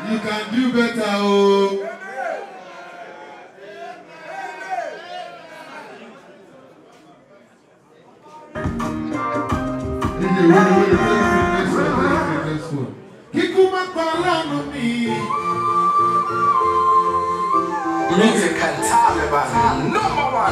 You can do better, oh. Music and Taliban, number one.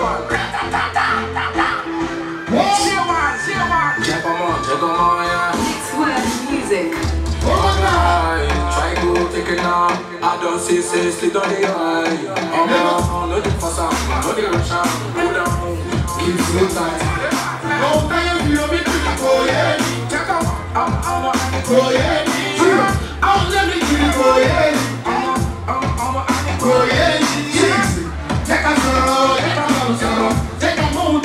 JAYWON, yeah. Next word, music. Try to take it now. I don't see sleep on the eye. No the for some, no the rush. Go down, keep slow tight. Go down, you be go yeah. Check out, go yeah. Let me go yeah. Go yeah. Take a sorrow, take a mood,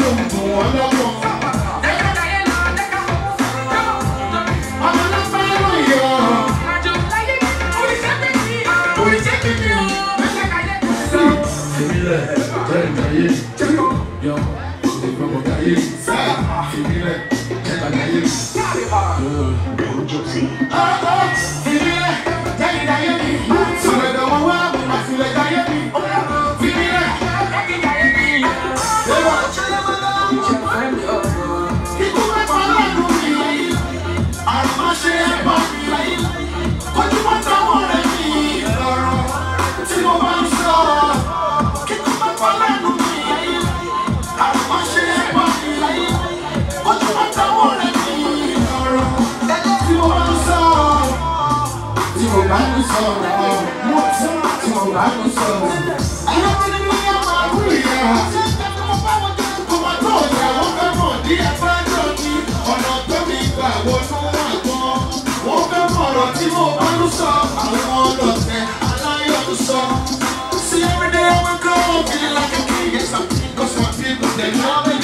See, every day I wake up feeling like a king. Yes, I'm king, cause my people, they love me.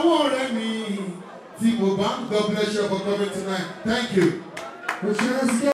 God bless you for coming tonight. Thank you.